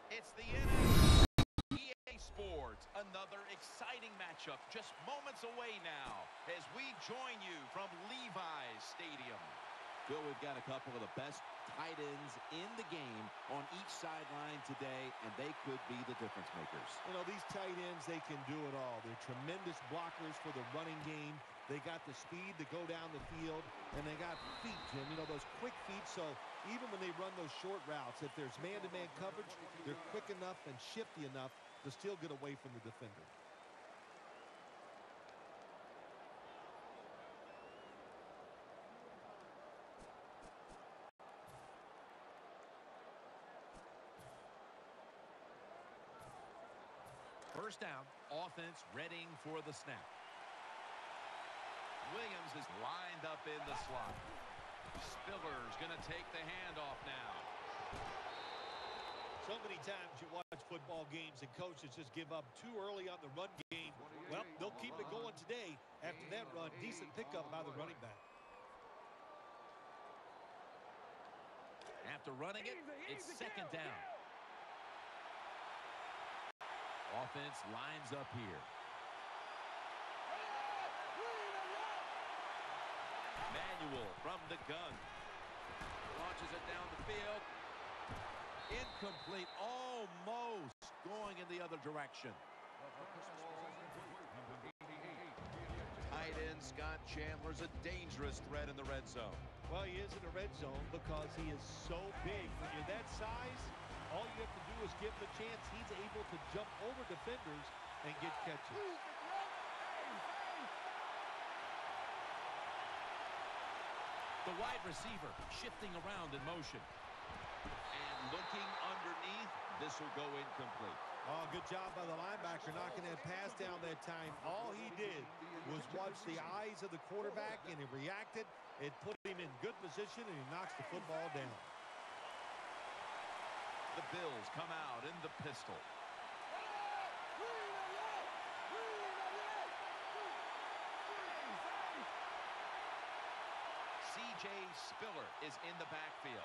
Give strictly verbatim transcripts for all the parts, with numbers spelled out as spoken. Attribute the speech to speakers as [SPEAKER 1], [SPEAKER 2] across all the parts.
[SPEAKER 1] It's the N F L E A Sports, another exciting matchup just moments away now as we join you from Levi's Stadium.
[SPEAKER 2] Bill, we've got a couple of the best tight ends in the game on each sideline today, and they could be the difference makers.
[SPEAKER 3] You know, these tight ends, they can do it all. They're tremendous blockers for the running game. They got the speed to go down the field, and they got feet, Jim. You know, those quick feet, so even when they run those short routes, if there's man-to-man coverage, they're quick enough and shifty enough to still get away from the defender.
[SPEAKER 1] First down, offense readying for the snap. Williams is lined up in the slot. Spiller's going to take the handoff now.
[SPEAKER 3] So many times you watch football games and coaches just give up too early on the run game. Well, they'll keep it going today. After that run, decent pickup by the running back.
[SPEAKER 1] After running it, it's second down. Offense lines up here. Manuel from the gun. Launches it down the field. Incomplete. Almost going in the other direction. Tight end Scott Chandler's a dangerous threat in the red zone.
[SPEAKER 3] Well, he is in the red zone because he is so big. When you're that size, all you have to do is give him a chance. He's able to jump over defenders and get catches.
[SPEAKER 1] The wide receiver shifting around in motion. And looking underneath, this will go incomplete.
[SPEAKER 3] Oh, good job by the linebacker knocking that pass down that time. All he did was watch the eyes of the quarterback, and he reacted. It put him in good position, and he knocks the football down.
[SPEAKER 1] The Bills come out in the pistol. C J Spiller is in the backfield.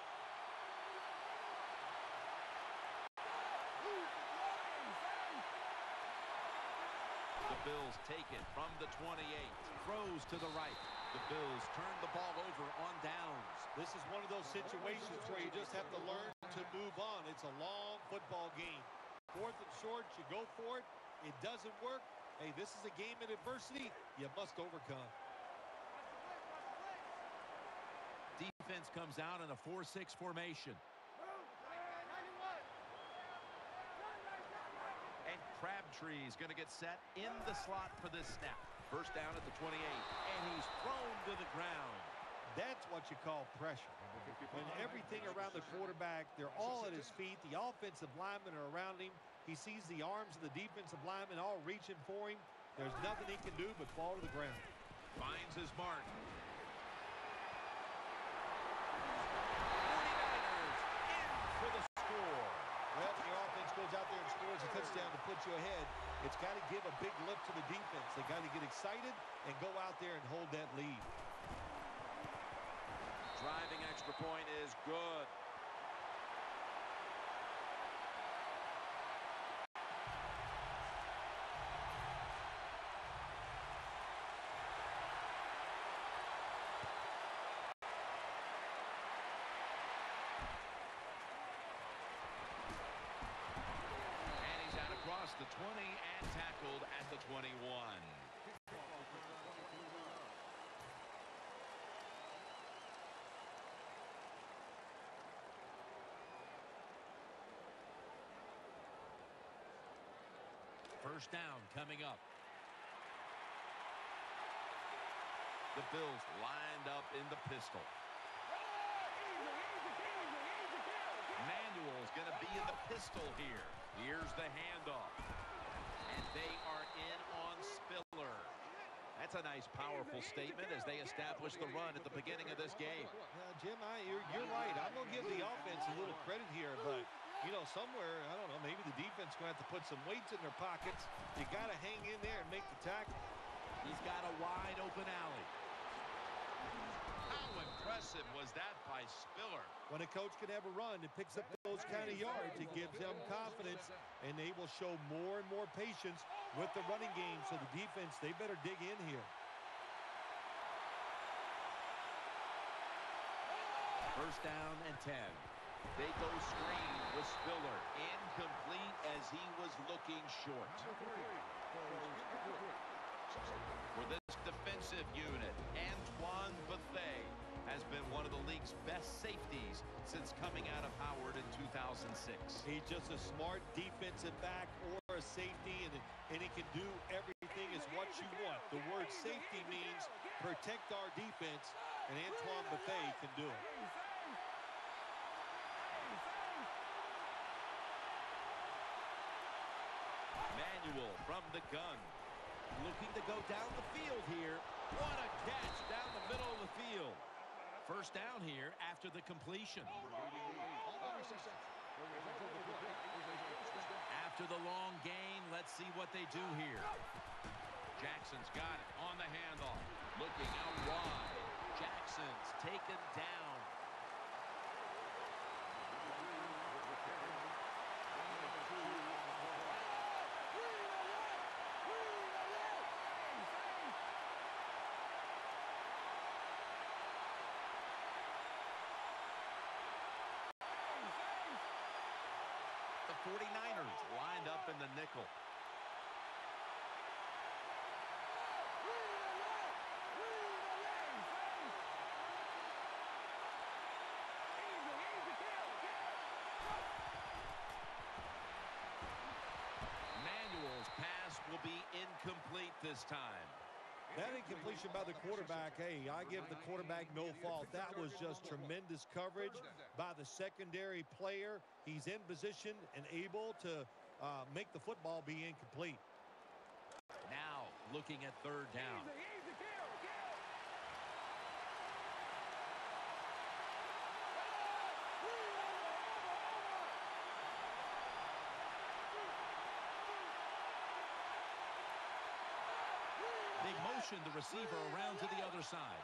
[SPEAKER 1] The Bills take it from the twenty-eight. Throws to the right. The Bills turn the ball over on downs.
[SPEAKER 3] This is one of those situations where you just have to learn to move on. It's a long football game. Fourth and short, you go for it. It doesn't work. Hey, this is a game in adversity you must overcome.
[SPEAKER 1] Defense comes out in a four six formation. And Crabtree is going to get set in the slot for this snap. First down at the twenty-eight, and he's thrown to the ground.
[SPEAKER 3] That's what you call pressure. When everything around the quarterback, they're all at his feet. The offensive linemen are around him. He sees the arms of the defensive linemen all reaching for him. There's nothing he can do but fall to the ground.
[SPEAKER 1] Finds his mark.
[SPEAKER 3] Well, when your offense goes out there and scores a touchdown to put you ahead, it's got to give a big lift to the defense. They got to get excited and go out there and hold that lead.
[SPEAKER 1] Driving extra point is good. Across the twenty and tackled at the twenty-one. First down coming up. The Bills lined up in the pistol. Manuel's going to be in the pistol here. Here's the handoff. And they are in on Spiller. That's a nice, powerful statement as they establish the run at the beginning of this game.
[SPEAKER 3] Uh, Jim, I, you're, you're right. I'm going to give the offense a little credit here, but, you know, somewhere, I don't know, maybe the defense going to have to put some weights in their pockets. You got to hang in there and make the tackle.
[SPEAKER 1] He's got a wide open alley. How impressive was that by Spiller?
[SPEAKER 3] When a coach can have a run that picks up those kind of yards, it gives them confidence, and they will show more and more patience with the running game. So the defense, they better dig in here.
[SPEAKER 2] First down and ten.
[SPEAKER 1] They go screen with Spiller. Incomplete as he was looking short. For this defensive unit, Antoine Bethea has been one of the league's best safeties since coming out of Howard in two thousand six.
[SPEAKER 3] He's just a smart defensive back or a safety, and, and he can do everything is what you want. The word safety means protect our defense, and Antoine Bethea can do it.
[SPEAKER 1] Manuel from the gun.
[SPEAKER 2] Looking to go down the field here.
[SPEAKER 1] What a catch down the middle of the field.
[SPEAKER 2] First down here after the completion.
[SPEAKER 1] After the long gain, let's see what they do here. Jackson's got it on the handoff. Looking out wide. Jackson's taken down. The forty-niners lined up in the nickel. Manuel's pass will be incomplete this time.
[SPEAKER 3] That incompletion by the quarterback, hey, I give the quarterback no fault. That was just tremendous coverage by the secondary player. He's in position and able to uh, make the football be incomplete.
[SPEAKER 1] Now looking at third down. They motion the receiver around to the other side.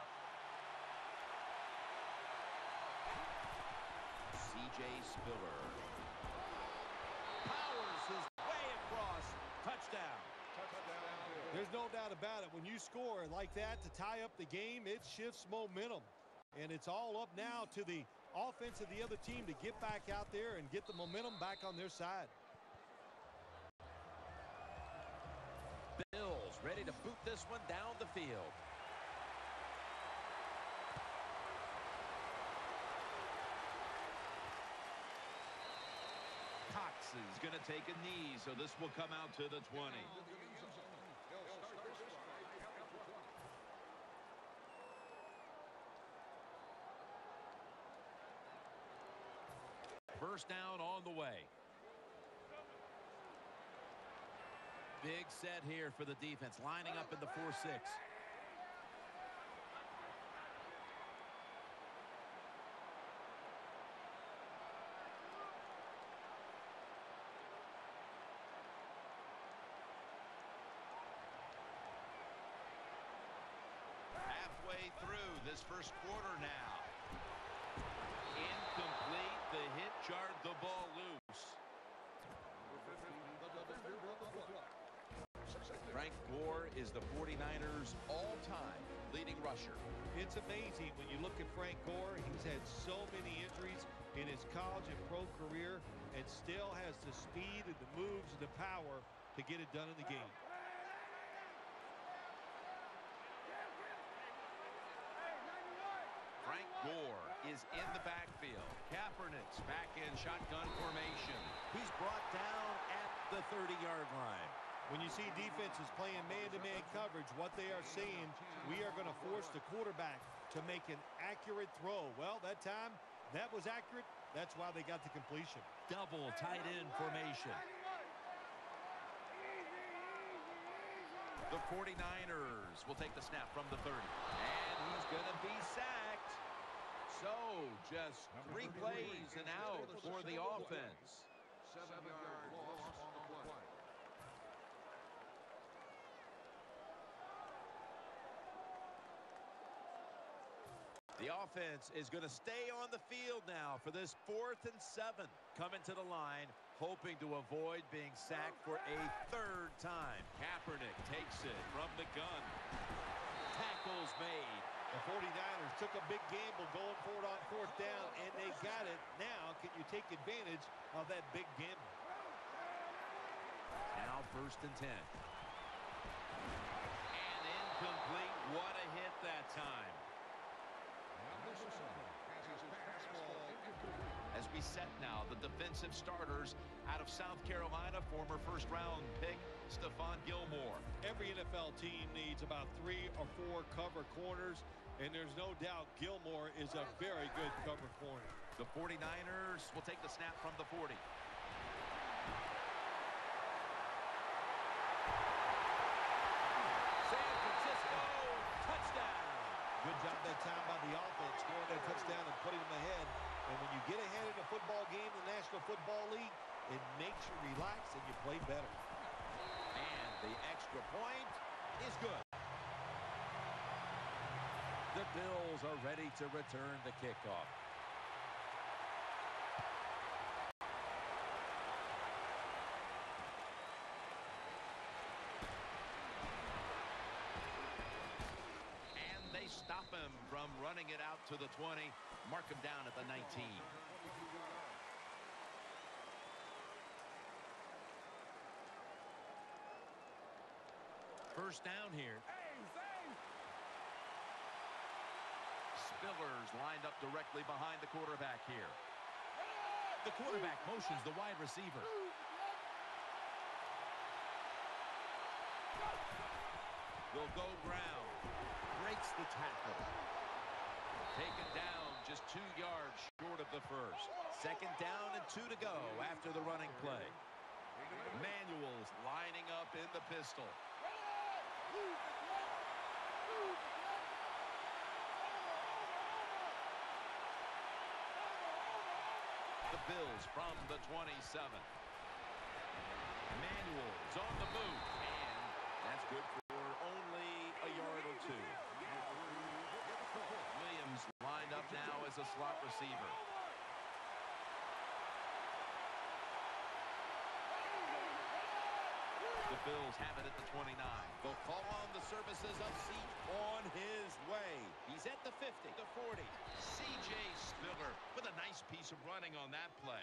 [SPEAKER 1] C J Spiller powers his way across. Touchdown.
[SPEAKER 3] There's no doubt about it. When you score like that to tie up the game, it shifts momentum. And it's all up now to the offense of the other team to get back out there and get the momentum back on their side.
[SPEAKER 1] Bills ready to boot this one down the field. Cox is going to take a knee, so this will come out to the twenty. First down on the way. Big set here for the defense, lining up in the four six. Halfway through this first quarter now. Incomplete. The hit jarred the ball loose. Frank Gore is the forty-niners all-time leading rusher.
[SPEAKER 3] It's amazing when you look at Frank Gore. He's had so many injuries in his college and pro career and still has the speed and the moves and the power to get it done in the game.
[SPEAKER 1] Frank Gore is in the backfield. Kaepernick's back in shotgun formation.
[SPEAKER 2] He's brought down at the thirty-yard line.
[SPEAKER 3] When you see defenses playing man-to-man coverage, what they are saying, we are going to force the quarterback to make an accurate throw. Well, that time, that was accurate. That's why they got the completion.
[SPEAKER 1] Double tight end formation. The forty-niners will take the snap from the thirty. And he's going to be sacked. So, just three plays and out for the offense. Seven yard loss on the play. offense is going to stay on the field now for this fourth and seven. Coming to the line, hoping to avoid being sacked for a third time. Kaepernick takes it from the gun. Tackles made.
[SPEAKER 3] The forty-niners took a big gamble going for it on fourth down, and they got it. Now, can you take advantage of that big gamble?
[SPEAKER 1] Now first and ten. And incomplete. What a hit that time. As we set now, the defensive starters out of South Carolina, former first-round pick Stephon Gilmore.
[SPEAKER 3] Every N F L team needs about three or four cover corners, and there's no doubt Gilmore is a very good cover corner.
[SPEAKER 1] The forty-niners will take the snap from the forty. San Francisco, touchdown.
[SPEAKER 3] Good job that time by the offense, scoring that touchdown and putting them ahead. And when you get ahead in a football game in the National Football League, it makes you relax and you play better.
[SPEAKER 1] And the extra point is good. The Bills are ready to return the kickoff. And they stop him from running it out to the twenty. Mark him down at the nineteen. First down here. Spiller's lined up directly behind the quarterback here. The quarterback motions the wide receiver. Will go ground. Breaks the tackle. Taken down just two yards short of the first. Second down and two to go after the running play. Manuel's lining up in the pistol. The Bills from the twenty-seven. Manuel's on the move, and that's good for only a yard or two. Williams lined up now as a slot receiver. The Bills have it at the twenty-nine. They'll call on the services of Zeke on his way. He's at the fifty, the forty. C J Spiller with a nice piece of running on that play.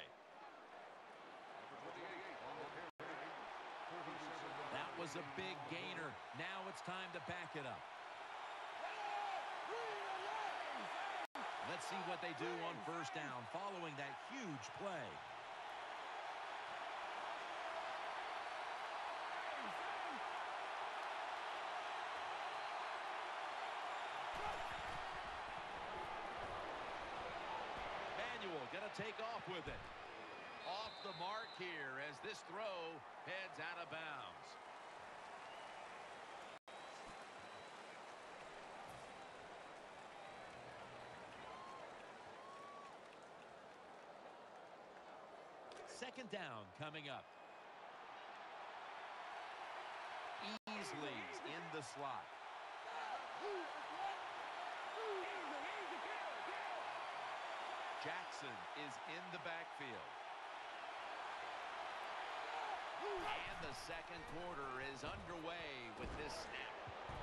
[SPEAKER 1] That was a big gainer. Now it's time to back it up. Let's see what they do on first down following that huge play. Manuel gonna take off with it. Off the mark here as this throw heads out of bounds. Second down coming up. Easley's in the slot. Jackson is in the backfield. And the second quarter is underway with this snap.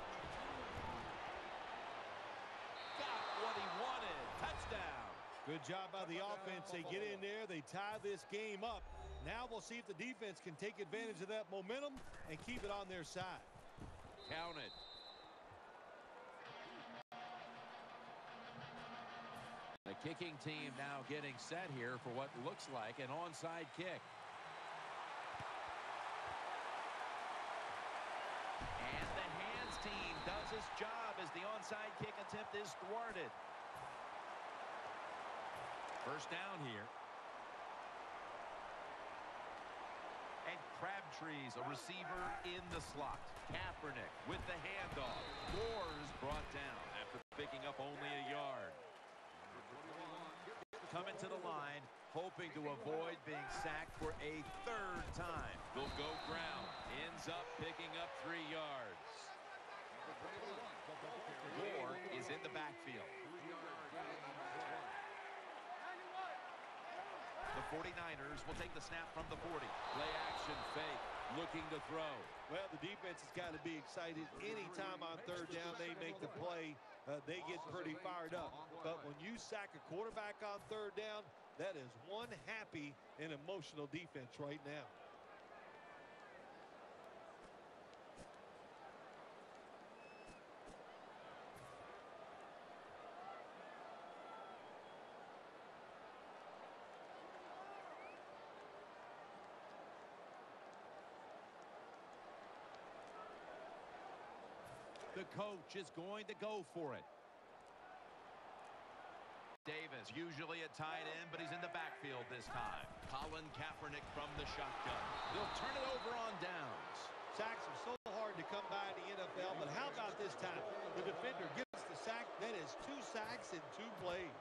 [SPEAKER 1] Got what he wanted. Touchdown.
[SPEAKER 3] Good job by the offense. They get in there. They tie this game up. Now we'll see if the defense can take advantage of that momentum and keep it on their side.
[SPEAKER 1] Count it. The kicking team now getting set here for what looks like an onside kick. And the hands team does its job as the onside kick attempt is thwarted. First down here. And Crabtree's a receiver in the slot. Kaepernick with the handoff. Moore's brought down after picking up only a yard. Coming to the line, hoping to avoid being sacked for a third time. Will go ground. Ends up picking up three yards. Moore is in the backfield. forty-niners will take the snap from the forty. Play action fake, looking to throw.
[SPEAKER 3] Well, the defense has got to be excited. Anytime on third down they make the play, uh, they get pretty fired up. But when you sack a quarterback on third down, that is one happy and emotional defense right now.
[SPEAKER 1] The coach is going to go for it. Davis, usually at tight end, but he's in the backfield this time. Colin Kaepernick from the shotgun. They'll turn it over on downs.
[SPEAKER 3] Sacks are so hard to come by in the N F L, but how about this time? The defender gets the sack. That is two sacks in two plays.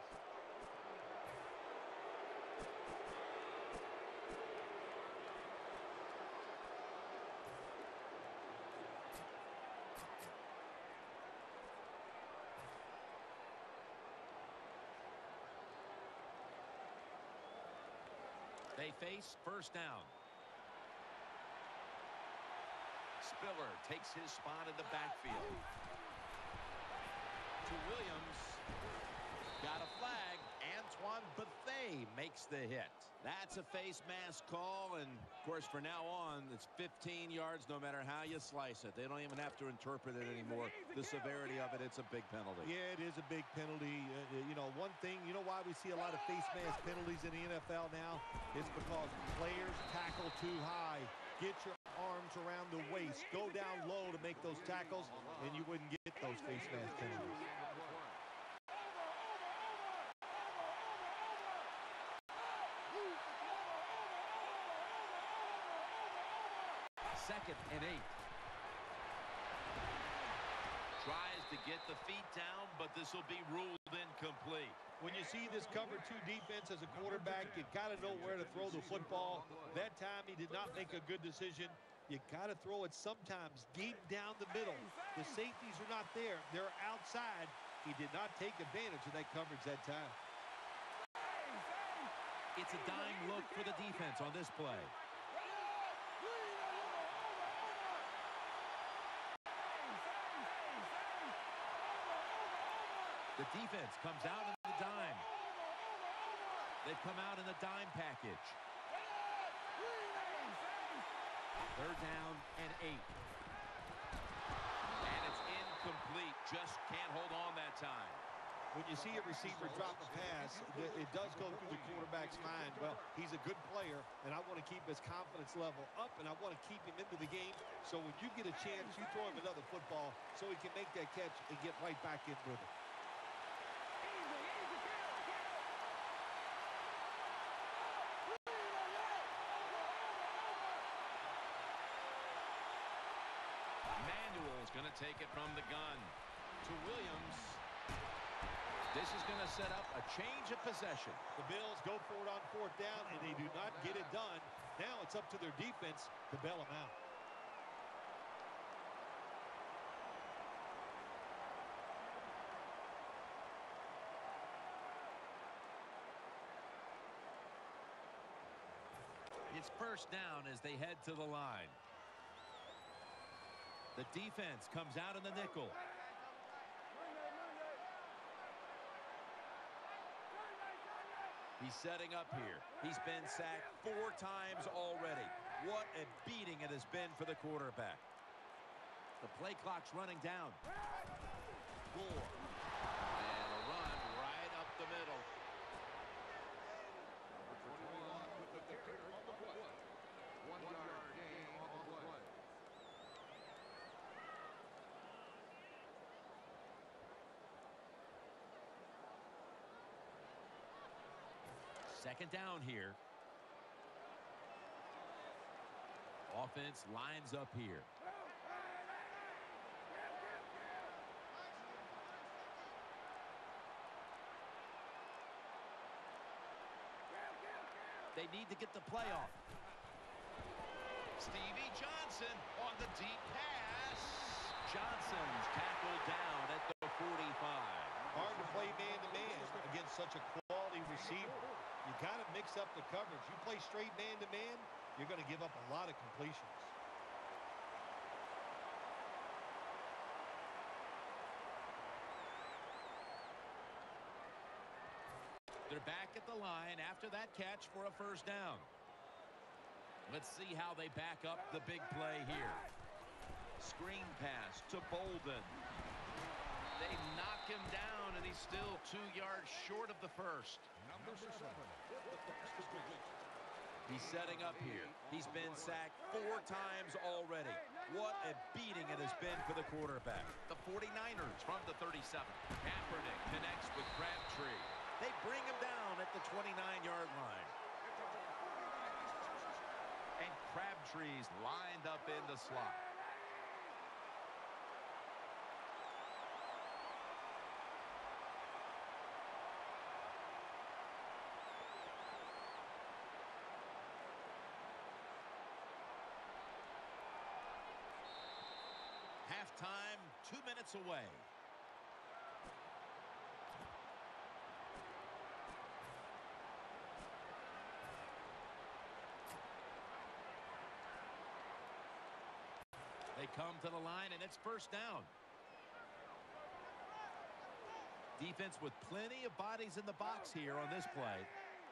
[SPEAKER 1] They face first down. Spiller takes his spot in the backfield. To Williams. Got a flag. Antoine Bethea makes the hit.
[SPEAKER 2] That's a face mask call, and of course from now on it's fifteen yards no matter how you slice it. They don't even have to interpret it anymore. The severity of it, it's a big penalty.
[SPEAKER 3] Yeah, it is a big penalty. Uh, you know, one thing, you know why we see a lot of face mask penalties in the N F L now? It's because players tackle too high. Get your arms around the waist. Go down low to make those tackles, and you wouldn't get those face mask penalties.
[SPEAKER 1] Second and eight. Tries to get the feet down, but this will be ruled incomplete.
[SPEAKER 3] When you see this cover two defense as a quarterback, you got to know where to throw the football. That time he did not make a good decision. You got to throw it sometimes deep down the middle. The safeties are not there. They're outside. He did not take advantage of that coverage that time.
[SPEAKER 1] It's a dime look for the defense on this play. The defense comes out in the dime. They've come out in the dime package. Third down and eight. And it's incomplete. Just can't hold on that time.
[SPEAKER 3] When you see a receiver drop a pass, it does go through the quarterback's mind. Well, he's a good player, and I want to keep his confidence level up, and I want to keep him into the game. So when you get a chance, you throw him another football so he can make that catch and get right back in with it.
[SPEAKER 1] Manuel's going to take it from the gun to Williams. This is going to set up a change of possession.
[SPEAKER 3] The Bills go for it on fourth down, and they do not get it done. Now it's up to their defense to bail them out.
[SPEAKER 1] It's first down as they head to the line. The defense comes out in the nickel. He's setting up here. He's been sacked four times already. What a beating it has been for the quarterback. The play clock's running down. Four. And a run right up the middle. Second down here. Offense lines up here. They need to get the play off. Stevie Johnson on the deep pass. Johnson's tackled down at the forty-five.
[SPEAKER 3] Hard to play man-to-man against such a quality receiver. You got to mix up the coverage. You play straight man-to-man, you're going to give up a lot of completions.
[SPEAKER 1] They're back at the line after that catch for a first down. Let's see how they back up the big play here. Screen pass to Bolden. They knock him down, and he's still two yards short of the first. Number seven. He's setting up here. He's been sacked four times already. What a beating it has been for the quarterback. The forty-niners from the thirty-seven. Kaepernick connects with Crabtree. They bring him down at the twenty-nine yard line. And Crabtree's lined up in the slot. Halftime, two minutes away. They come to the line, and it's first down. Defense with plenty of bodies in the box here on this play.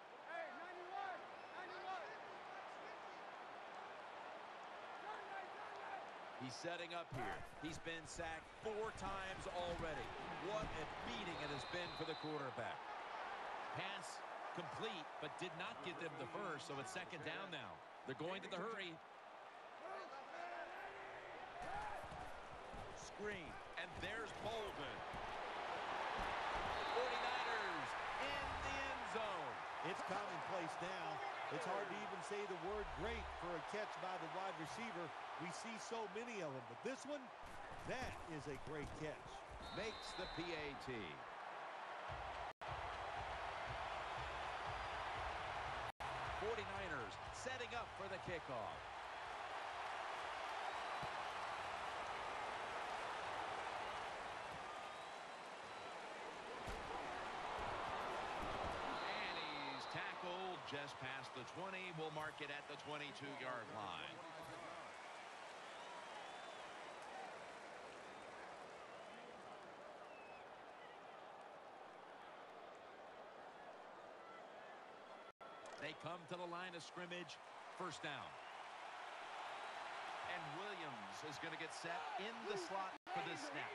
[SPEAKER 1] He's setting up here. He's been sacked four times already. What a beating it has been for the quarterback. Pass complete, but did not get them the first, so it's second down now. They're going to the hurry. Screen, and there's Bolden. forty-niners in the end zone.
[SPEAKER 3] It's commonplace now. It's hard to even say the word great for a catch by the wide receiver. We see so many of them, but this one, that is a great catch.
[SPEAKER 1] Makes the P A T. forty-niners setting up for the kickoff. Just past the twenty. We'll mark it at the twenty-two yard line. They come to the line of scrimmage. First down. And Williams is going to get set in the slot for this snap.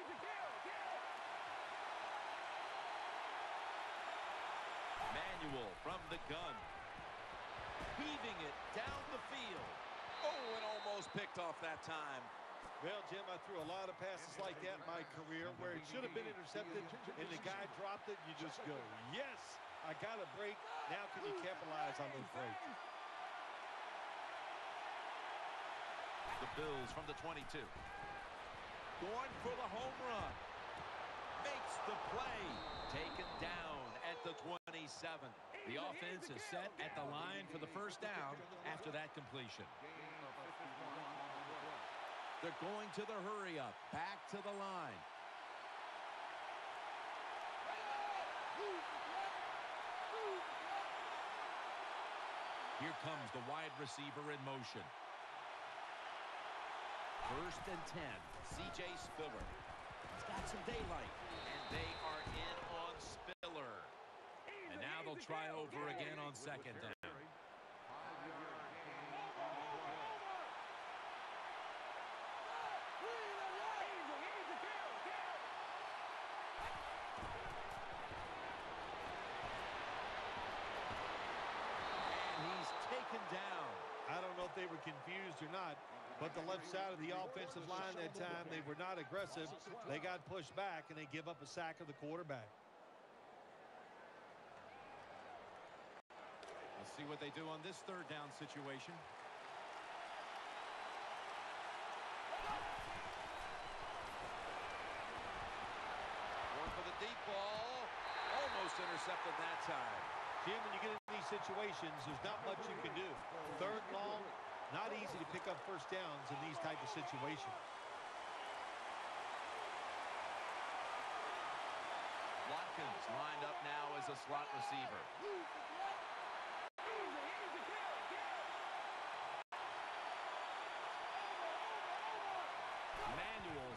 [SPEAKER 1] Manuel from the gun. Heaving it down the field. Oh, and almost picked off that time.
[SPEAKER 3] Well, Jim, I threw a lot of passes like that in my career where it should have been intercepted and the guy dropped it. You just go, yes, I got a break. Now can you capitalize on those breaks?
[SPEAKER 1] The Bills from the twenty-two. Going for the home run. Makes the play. Taken down at the twenty-seven. The offense is set at the line for the first down after that completion. They're going to the hurry up. Back to the line. Here comes the wide receiver in motion. First and ten. C J Spiller. He's got some daylight. And they are in on Spiller. And now they'll try over again on second down. And he's taken down.
[SPEAKER 3] I don't know if they were confused or not, but the left side of the offensive line that time, they were not aggressive. They got pushed back, and they give up a sack of the quarterback.
[SPEAKER 1] Let's see what they do on this third down situation. Going for the deep ball. Almost intercepted that time.
[SPEAKER 3] Jim, when you get in these situations, there's not much you can do. Third and long, not easy to pick up first downs in these type of situations.
[SPEAKER 1] Watkins lined up now as a slot receiver.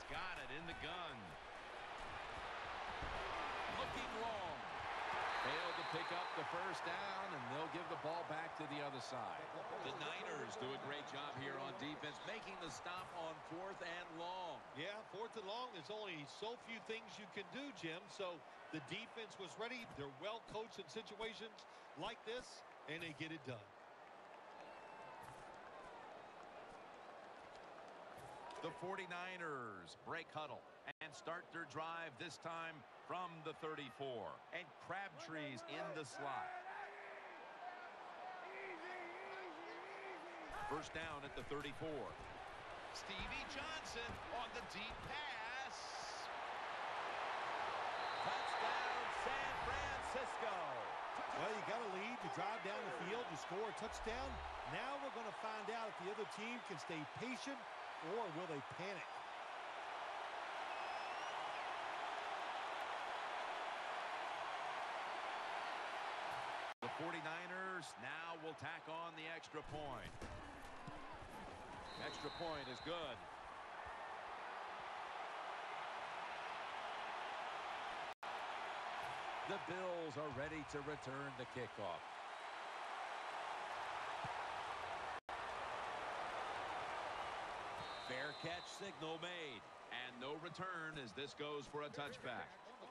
[SPEAKER 1] got it in the gun. Looking long. Failed to pick up the first down, and they'll give the ball back to the other side. The Niners do a great job here on defense, making the stop on fourth and long.
[SPEAKER 3] Yeah, fourth and long, there's only so few things you can do, Jim. So the defense was ready. They're well coached in situations like this, and they get it done.
[SPEAKER 1] The forty-niners break huddle and start their drive, this time from the thirty-four. And Crabtree's in the slot. First down at the thirty-four. Stevie Johnson on the deep pass. Touchdown, San Francisco.
[SPEAKER 3] Well, you got a lead. You drive down the field. You score a touchdown. Now we're going to find out if the other team can stay patient or will they panic.
[SPEAKER 1] The forty-niners now will tack on the extra point. Extra point is good. The Bills are ready to return the kickoff. Fair catch signal made, and no return as this goes for a touchback.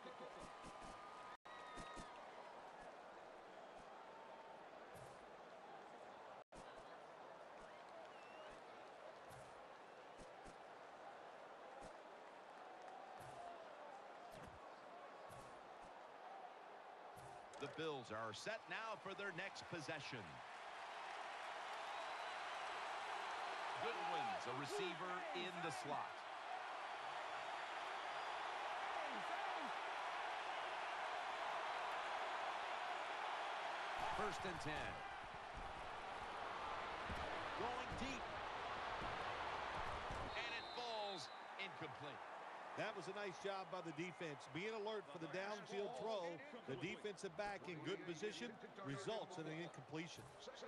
[SPEAKER 1] The Bills are set now for their next possession. Goodwin's a receiver in the slot. First and ten. Going deep. And it falls incomplete.
[SPEAKER 3] That was a nice job by the defense. Being alert for the downfield throw. The defensive back in good position results in an incompletion.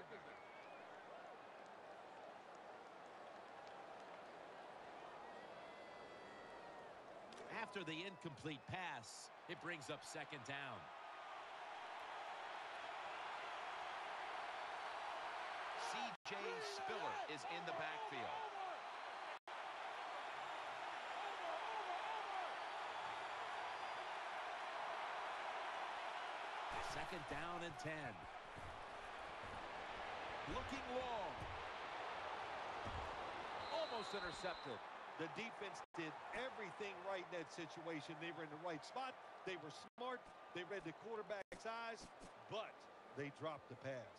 [SPEAKER 1] After the incomplete pass, it brings up second down. C J Spiller is in the backfield. Second down and ten. Looking long. Almost intercepted.
[SPEAKER 3] The defense did everything right in that situation. They were in the right spot. They were smart. They read the quarterback's eyes, but they dropped the pass.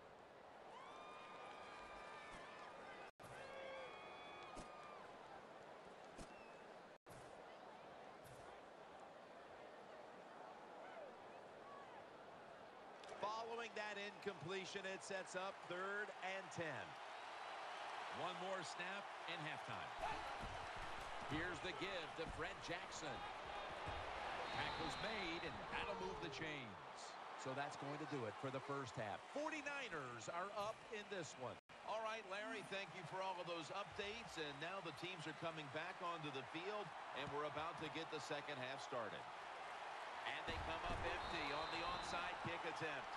[SPEAKER 1] Following that incompletion, it sets up third and ten. One more snap in halftime. Here's the give to Fred Jackson. Tackle's made, and that'll move the chains. So that's going to do it for the first half. forty-niners are up in this one. All right, Larry, thank you for all of those updates. And now the teams are coming back onto the field, and we're about to get the second half started. And they come up empty on the onside kick attempt.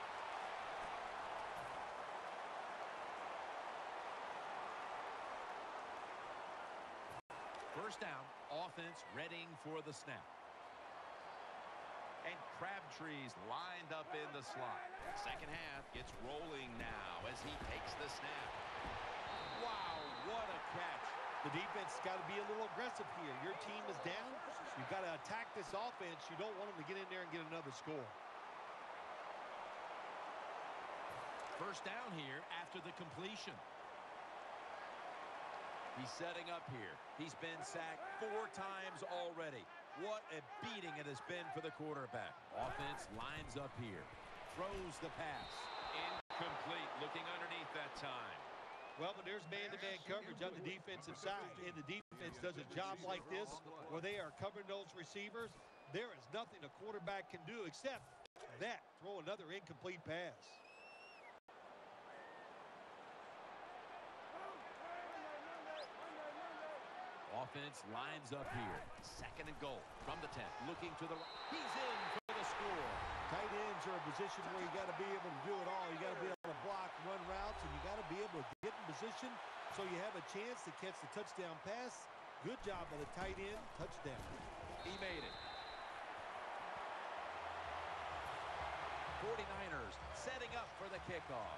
[SPEAKER 1] First down, offense readying for the snap. And Crabtree's lined up in the slot. Second half gets rolling now as he takes the snap. Wow, what a catch.
[SPEAKER 3] The defense has got to be a little aggressive here. Your team is down. You've got to attack this offense. You don't want them to get in there and get another score.
[SPEAKER 1] First down here after the completion. He's setting up here. He's been sacked four times already. What a beating it has been for the quarterback. Offense lines up here. Throws the pass. Incomplete. Looking underneath that time.
[SPEAKER 3] Well, but there's man-to-man coverage on the defensive side. And the defense does a job like this where they are covering those receivers. There is nothing a quarterback can do except that. Throw another incomplete pass.
[SPEAKER 2] Offense lines up here. Second and goal from the ten. Looking to the right. He's in for the score.
[SPEAKER 3] Tight ends are a position where you got to be able to do it all. You got to be able to block, run routes, and you got to be able to get in position so you have a chance to catch the touchdown pass. Good job by the tight end. Touchdown.
[SPEAKER 2] He made it. forty-niners setting up for the kickoff.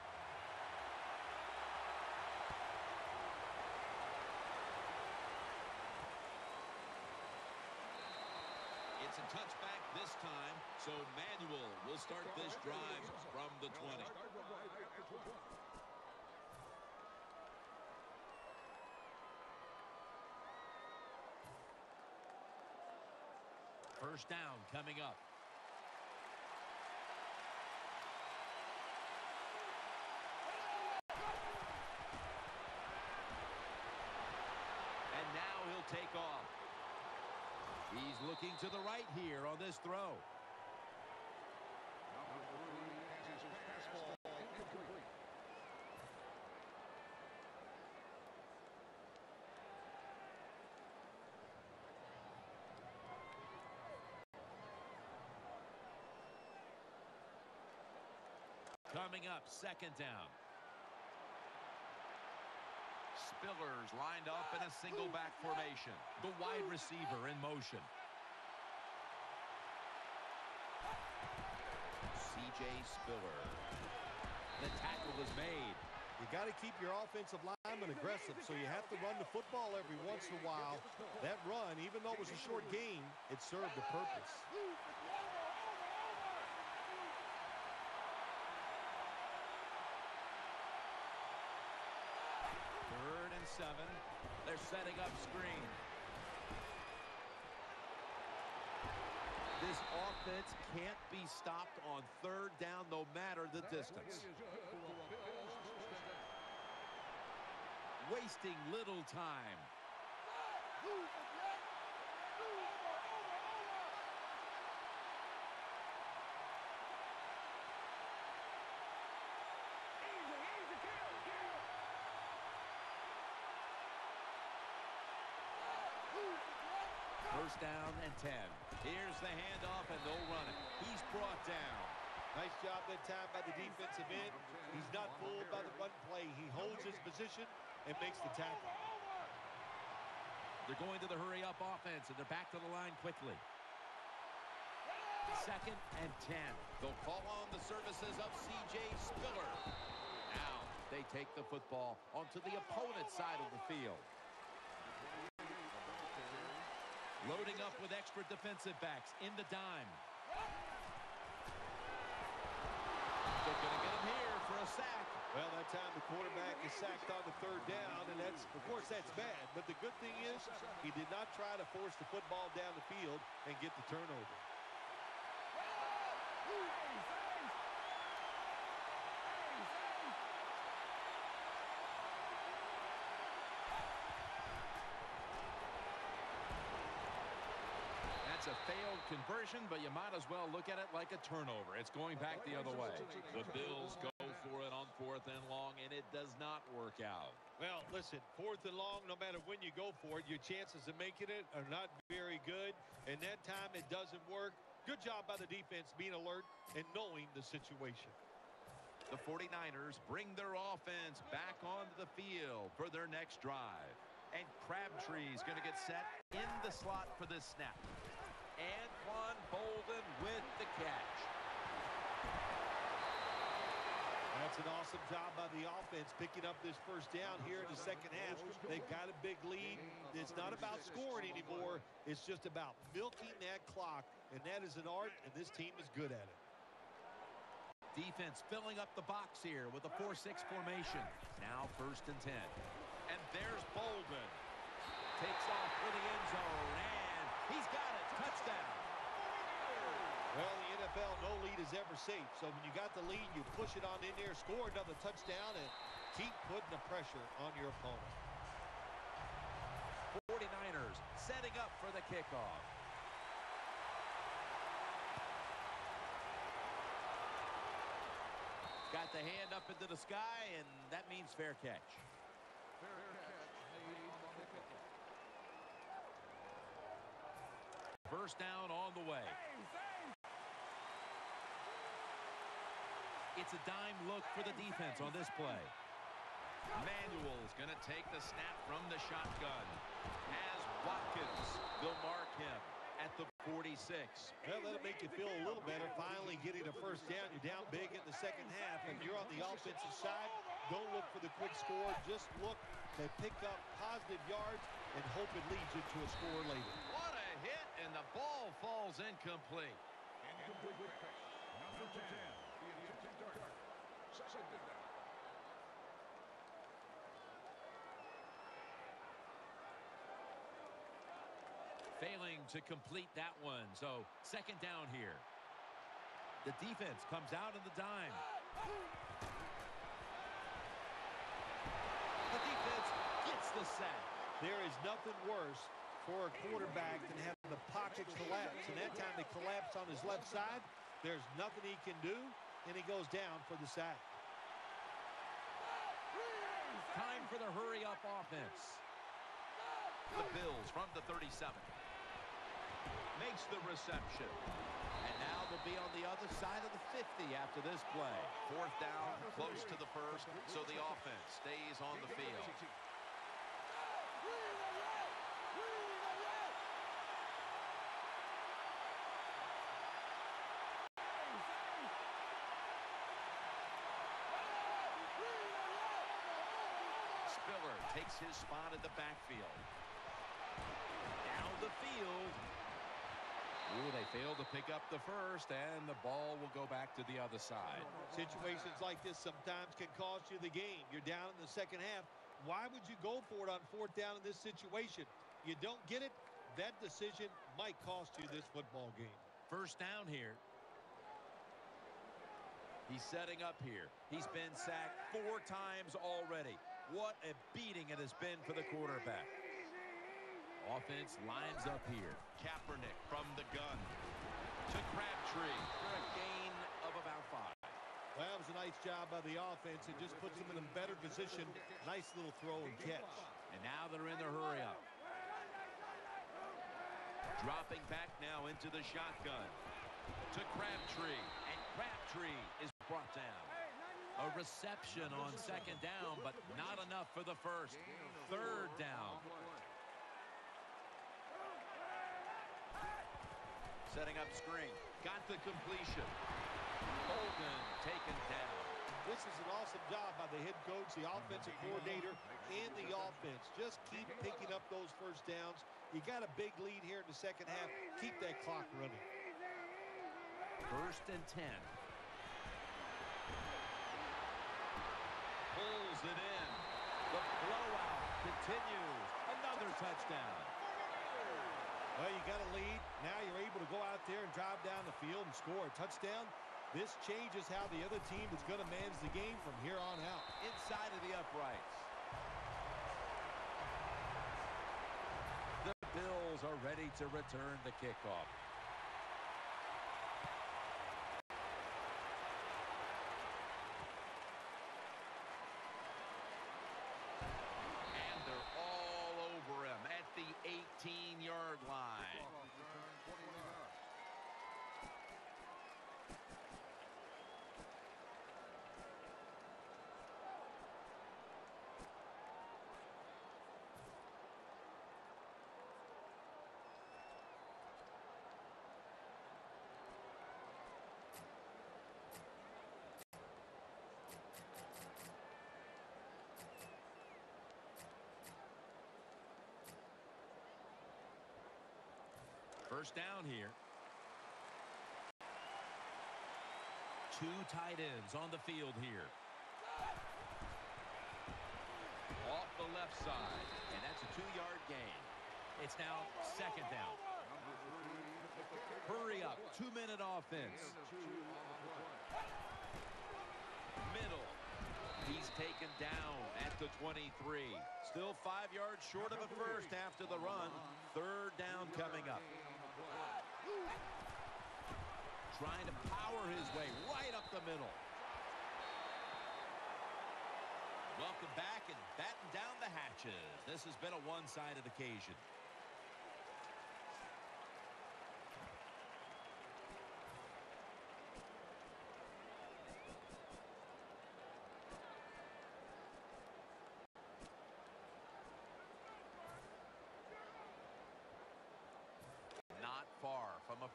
[SPEAKER 1] It's a touchback this time, so Manuel will start this drive from the twenty.
[SPEAKER 2] First down coming up. And now he'll take off. He's looking to the right here on this throw. Coming up, second down. Spillers lined up in a single back formation. The wide receiver in motion. C J Spiller. The tackle is made.
[SPEAKER 3] You got to keep your offensive lineman aggressive, so you have to run the football every once in a while. That run, even though it was a short game, it served a purpose.
[SPEAKER 2] Third and seven. They're setting up screen. This offense can't be stopped on third down no matter the distance. Wasting little time. First down and ten. Here's the handoff, and they'll run it. He's brought down.
[SPEAKER 3] Nice job that time by the defensive end. He's not fooled by the run play. He holds his position and makes the tackle.
[SPEAKER 2] They're going to the hurry-up offense, and they're back to the line quickly. Second and ten. They'll call on the services of C J Spiller. Now they take the football onto the opponent's side of the field. Loading up with extra defensive backs in the dime. They're going to get him here for a sack.
[SPEAKER 3] Well, that time the quarterback is sacked on the third down, and that's, of course, that's bad. But the good thing is he did not try to force the football down the field and get the turnover.
[SPEAKER 2] That's a failed conversion, but you might as well look at it like a turnover. It's going back the other way.
[SPEAKER 1] The Bills go for it on fourth and long, and it does not work out.
[SPEAKER 3] Well, listen, fourth and long, no matter when you go for it, your chances of making it are not very good. And that time it doesn't work. Good job by the defense being alert and knowing the situation.
[SPEAKER 1] The forty-niners bring their offense back onto the field for their next drive. And Crabtree's going to get set in the slot for this snap. Anquan Boldin with the catch.
[SPEAKER 3] That's an awesome job by the offense picking up this first down here in the second half. They've got a big lead. It's not about scoring anymore. It's just about milking that clock, and that is an art, and this team is good at it.
[SPEAKER 2] Defense filling up the box here with a four six formation. Now first and ten.
[SPEAKER 1] And there's Boldin.
[SPEAKER 2] Takes off for the end zone, and he's got it. Touchdown.
[SPEAKER 3] Well, the N F L, no lead is ever safe. So when you got the lead, you push it on in there, score another touchdown, and keep putting the pressure on your opponent.
[SPEAKER 2] forty-niners setting up for the kickoff. Got the hand up into the sky, and that means fair catch.
[SPEAKER 1] first down on the way. It's a dime look for the defense on this play. Manuel's going to take the snap from the shotgun. Has Watkins. They'll mark him at the forty-six.
[SPEAKER 3] Well, that'll make you feel a little better finally getting a first down. You're down big in the second half. If you're on the offensive side, don't look for the quick score. Just look to pick up positive yards and hope it leads you to a score later.
[SPEAKER 1] What a hit, and the ball falls incomplete.
[SPEAKER 4] Incomplete pass. Number ten, the attempted target. Second down.
[SPEAKER 1] Failing to complete that one, so second down here. The defense comes out in the dime. The defense gets the sack.
[SPEAKER 3] There is nothing worse for a quarterback than having the pocket collapse. And that time they collapse on his left side. There's nothing he can do, and he goes down for the sack.
[SPEAKER 1] Time for the hurry-up offense. The Bills from the thirty-seven. Makes the reception. And now they'll be on the other side of the fifty after this play. Fourth down, close to the first, so the offense stays on the field. Spiller takes his spot in the backfield. Down the field. Ooh, they failed to pick up the first, and the ball will go back to the other side.
[SPEAKER 3] Situations like this sometimes can cost you the game. You're down in the second half. Why would you go for it on fourth down in this situation? You don't get it, that decision might cost you this football game.
[SPEAKER 1] First down here. He's setting up here. He's been sacked four times already. What a beating it has been for the quarterback. Offense lines up here. Kaepernick from the gun to Crabtree for a gain of about five.
[SPEAKER 3] Well, that was a nice job by the offense. It just puts them in a better position. Nice little throw and catch.
[SPEAKER 1] And now they're in the hurry-up. Dropping back now into the shotgun to Crabtree. And Crabtree is brought down. A reception on second down, but not enough for the first. Third down. Setting up screen. Got the completion. Holden taken down.
[SPEAKER 3] This is an awesome job by the head coach, the offensive coordinator, and the offense. Just keep picking up those first downs. You got a big lead here in the second half. Keep that clock running.
[SPEAKER 1] First and ten. Pulls it in. The blowout continues. Another touchdown.
[SPEAKER 3] Well, you got a lead. Now you're able to go out there and drive down the field and score a touchdown. This changes how the other team is going to manage the game from here on out.
[SPEAKER 1] Inside of the uprights. The Bills are ready to return the kickoff. And they're all over him at the eighteen-yard line. First down here. Two tight ends on the field here. Off the left side, and that's a two-yard gain. It's now second down. Hurry up, two-minute offense. Middle. He's taken down at the twenty-three. Still five yards short of a first after the run. Third down coming up. Trying to power his way right up the middle. Welcome back and batten down the hatches. This has been a one-sided occasion.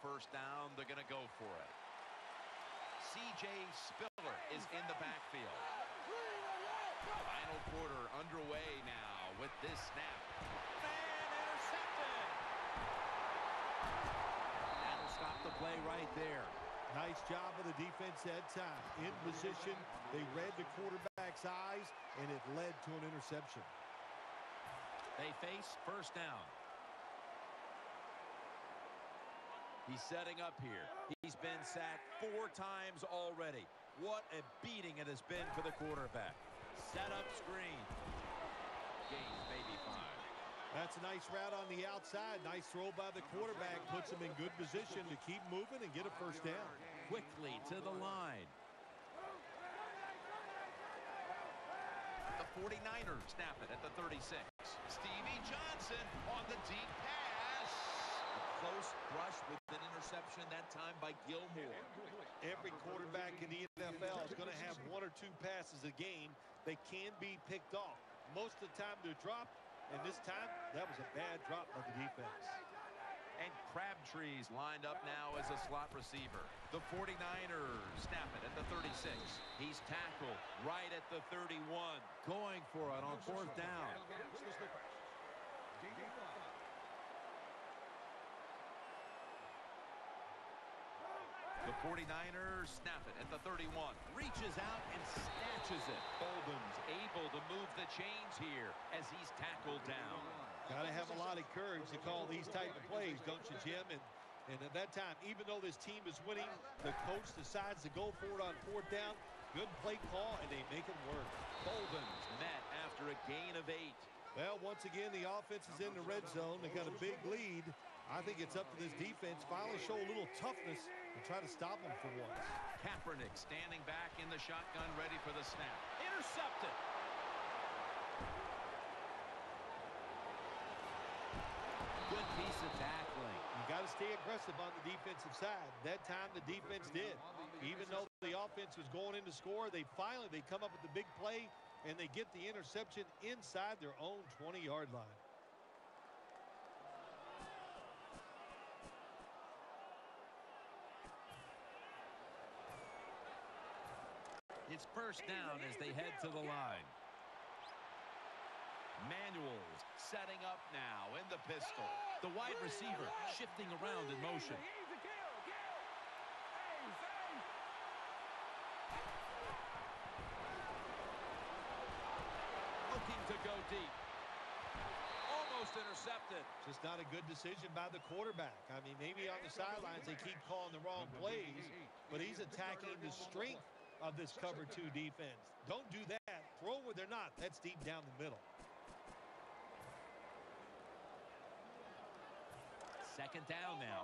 [SPEAKER 1] first down. They're going to go for it. C J Spiller is in the backfield. Final quarter underway now with this snap. And intercepted. That'll stop the play right there.
[SPEAKER 3] Nice job of the defense that time. In position, they read the quarterback's eyes, and it led to an interception.
[SPEAKER 1] They face first down. He's setting up here. He's been sacked four times already. What a beating it has been for the quarterback. Set up screen. Gain maybe five.
[SPEAKER 3] That's a nice route on the outside. Nice throw by the quarterback. Puts him in good position to keep moving and get a first down.
[SPEAKER 1] Quickly to the line. The forty-niners snap it at the thirty-six. Stevie Johnson on the deep pass. A close brush with an interception that time by Gilmore.
[SPEAKER 3] Every quarterback in the N F L is going to have one or two passes a game that can be picked off. Most of the time they're dropped, and this time that was a bad drop by the defense.
[SPEAKER 1] And Crabtree's lined up now as a slot receiver. The forty-niners snap it at the thirty-six. He's tackled right at the thirty-one. Going for it on fourth down. The forty-niners snap it at the thirty-one. Reaches out and snatches it. Bolden's able to move the chains here as he's tackled down.
[SPEAKER 3] Got to have a lot of courage to call these type of plays, don't you, Jim? And, and at that time, even though this team is winning, the coach decides to go for it on fourth down. Good play call, and they make it work.
[SPEAKER 1] Bolden's met after a gain of eight.
[SPEAKER 3] Well, once again, the offense is in the red zone. They got a big lead. I think it's up to this defense finally show a little toughness and try to stop them for once.
[SPEAKER 1] Kaepernick standing back in the shotgun, ready for the snap. Intercepted. Good piece of tackling.
[SPEAKER 3] You got to stay aggressive on the defensive side. That time the defense did. Even though the offense was going in to score, they finally they come up with the big play and they get the interception inside their own twenty-yard line.
[SPEAKER 1] It's first down as they head to the line. Manuel's setting up now in the pistol. The wide receiver shifting around in motion. Looking to go deep. Almost intercepted.
[SPEAKER 3] Just not a good decision by the quarterback. I mean, maybe on the sidelines they keep calling the wrong plays, but he's attacking the strength of this cover two defense. Don't do that. Throw where they're not. That's deep down the middle.
[SPEAKER 1] Second down now.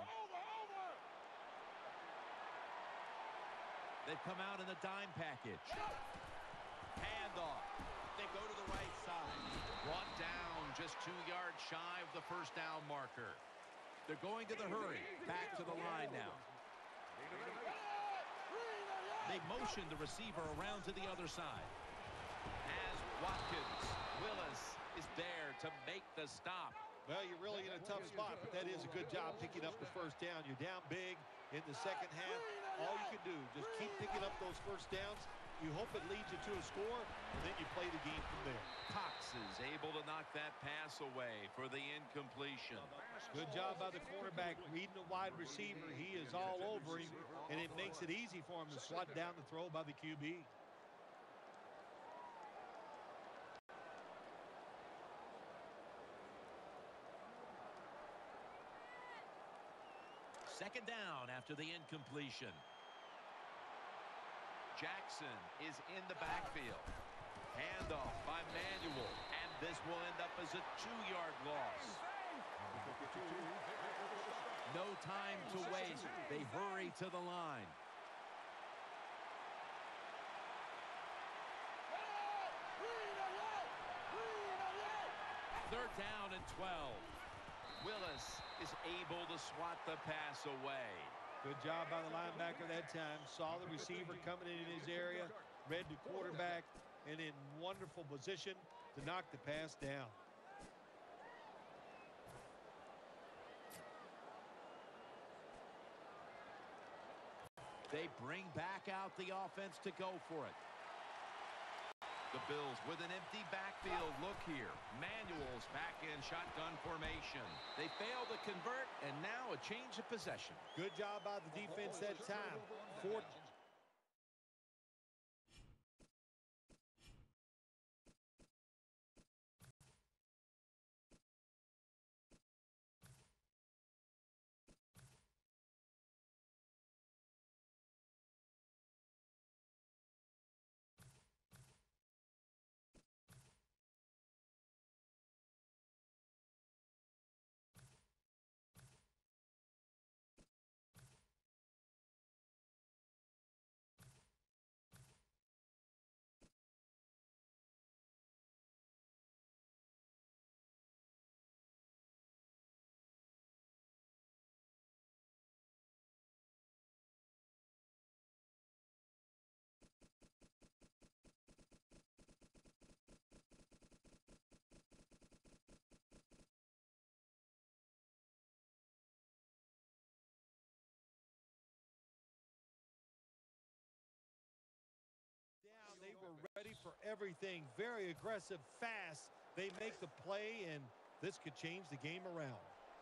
[SPEAKER 1] They've come out in the dime package. Handoff. They go to the right side. Brought down just two yards shy of the first down marker. They're going to the hurry. Back to the line now. They motion the receiver around to the other side. As Watkins, Willis is there to make the stop.
[SPEAKER 3] Well, you're really in a tough spot, but that is a good job picking up the first down. You're down big in the second half. All you can do, just keep picking up those first downs. You hope it leads you to a score, and then you play the game from there.
[SPEAKER 1] Cox is able to knock that pass away for the incompletion.
[SPEAKER 3] Good job by the quarterback reading the wide receiver. He is all over him, and it makes it easy for him to swat down the throw by the Q B.
[SPEAKER 1] Second down after the incompletion. Jackson is in the backfield. Handoff by Manuel. And this will end up as a two-yard loss. No time to waste. They hurry to the line. Third down and twelve. Willis is able to swat the pass away.
[SPEAKER 3] Good job by the linebacker that time. Saw the receiver coming in his area, read the quarterback, and in wonderful position to knock the pass down.
[SPEAKER 2] They bring back out the offense to go for it.
[SPEAKER 1] The Bills with an empty backfield. Look here. Manuel's back in shotgun formation.
[SPEAKER 2] They fail to convert, and now a change of possession.
[SPEAKER 3] Good job by the defense that time. Fourth. They were ready for everything. Very aggressive, fast. They make the play, and this could change the game around.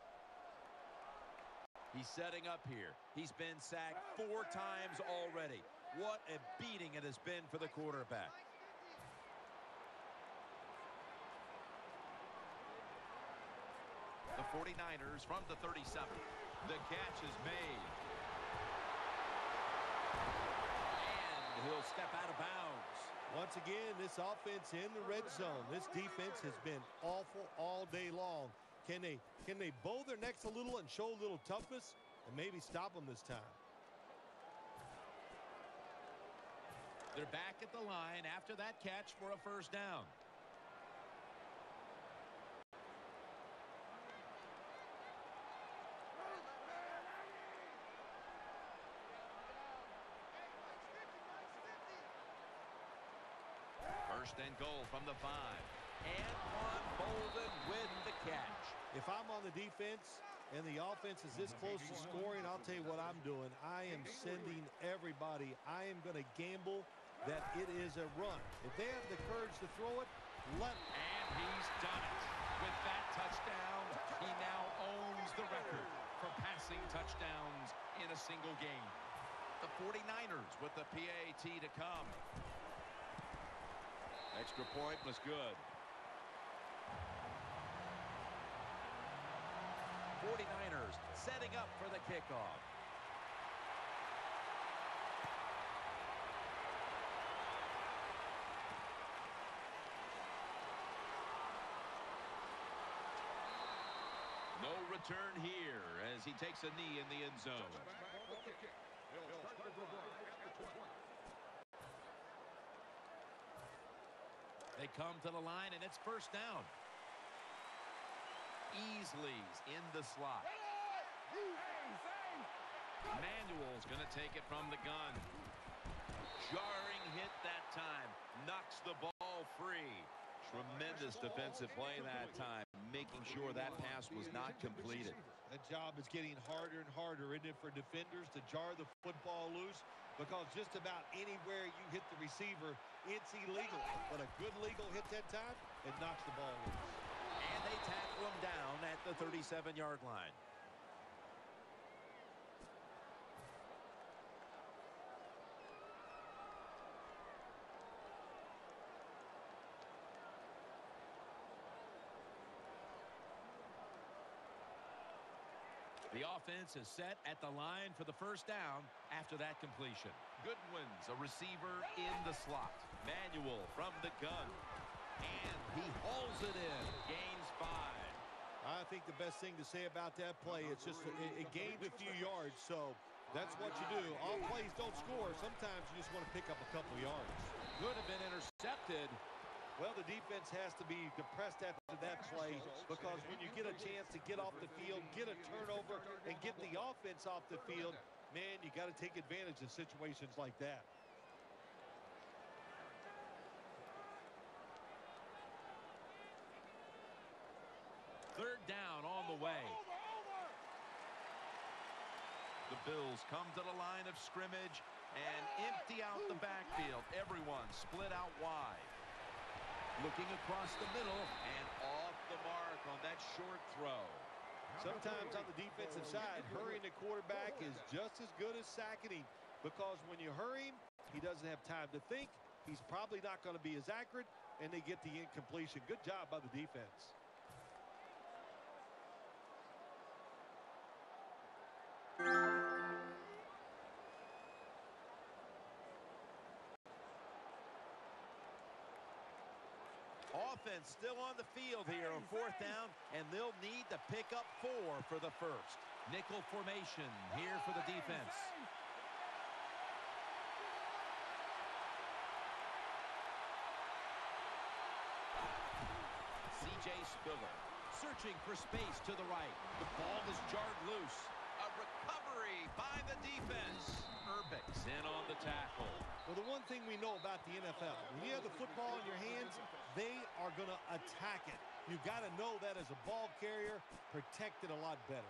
[SPEAKER 2] He's setting up here. He's been sacked four times already. What a beating it has been for the quarterback.
[SPEAKER 1] The forty-niners from the thirty-seven. The catch is made.
[SPEAKER 2] And he'll step out of bounds.
[SPEAKER 3] Once again, this offense in the red zone. This defense has been awful all day long. Can they, can they bow their necks a little and show a little toughness and maybe stop them this time?
[SPEAKER 2] They're back at the line after that catch for a first down.
[SPEAKER 1] First and goal from the five. Anquan Boldin with the catch.
[SPEAKER 3] If I'm on the defense and the offense is this close to scoring, I'll tell you what I'm doing. I am sending everybody. I am going to gamble that it is a run. If they have the courage to throw it, let them.
[SPEAKER 1] And he's done it. With that touchdown, he now owns the record for passing touchdowns in a single game. The forty-niners with the P A T to come. Extra point was good.
[SPEAKER 2] forty-niners setting up for the kickoff.
[SPEAKER 1] No return here as he takes a knee in the end zone.
[SPEAKER 2] They come to the line, and it's first down. Easley's in the slot.
[SPEAKER 1] Manuel's going to take it from the gun. Jarring hit that time. Knocks the ball free. Tremendous defensive play that time, making sure that pass was not completed.
[SPEAKER 3] That job is getting harder and harder, isn't it, for defenders to jar the football loose? Because just about anywhere you hit the receiver, it's illegal. But a good legal hit that time, it knocks the ball loose.
[SPEAKER 2] And they tackle him down at the thirty-seven yard line. The offense is set at the line for the first down after that completion.
[SPEAKER 1] Goodwin's a receiver in the slot. Manuel from the gun. And he hauls it in. Gains five.
[SPEAKER 3] I think the best thing to say about that play, it's just it, it gained a few yards, so that's what you do. All plays don't score. Sometimes you just want to pick up a couple yards.
[SPEAKER 2] Could have been intercepted.
[SPEAKER 3] Well, the defense has to be depressed after that play because when you get a chance to get off the field, get a turnover, and get the offense off the field, man, you got to take advantage of situations like that.
[SPEAKER 1] Third down on the way. The Bills come to the line of scrimmage and empty out the backfield. Everyone split out wide. Looking across the middle and off the mark on that short throw.
[SPEAKER 3] Sometimes on the defensive side, hurrying the quarterback is just as good as sacking him, because when you hurry him, he doesn't have time to think. He's probably not going to be as accurate, and they get the incompletion. Good job by the defense.
[SPEAKER 2] Offense still on the field here on fourth down, and they'll need to pick up four for the first.
[SPEAKER 1] Nickel formation here for the defense. C J Spiller searching for space to the right. The ball is jarred loose. A recovery by the defense. Urbix in on the tackle.
[SPEAKER 3] Well, the one thing we know about the N F L, when you have the football in your hands, they are going to attack it. You've got to know that as a ball carrier, protect it a lot better.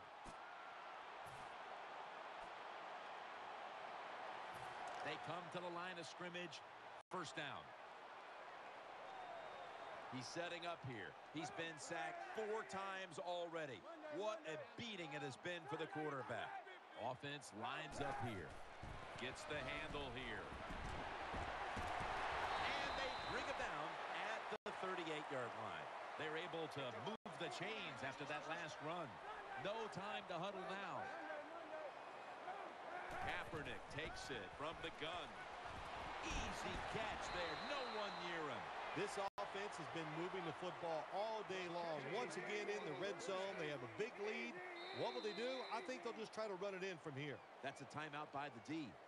[SPEAKER 1] They come to the line of scrimmage. First down.
[SPEAKER 2] He's setting up here. He's been sacked four times already. What a beating it has been for the quarterback.
[SPEAKER 1] Offense lines up here. Gets the handle here.
[SPEAKER 2] And they bring him down at the thirty-eight yard line.
[SPEAKER 1] They're able to move the chains after that last run. No time to huddle now. Kaepernick takes it from the gun.
[SPEAKER 2] Easy catch there. No one near him.
[SPEAKER 3] This offense has been moving the football all day long. Once again in the red zone, they have a big lead. What will they do? I think they'll just try to run it in from here.
[SPEAKER 2] That's a timeout by the D.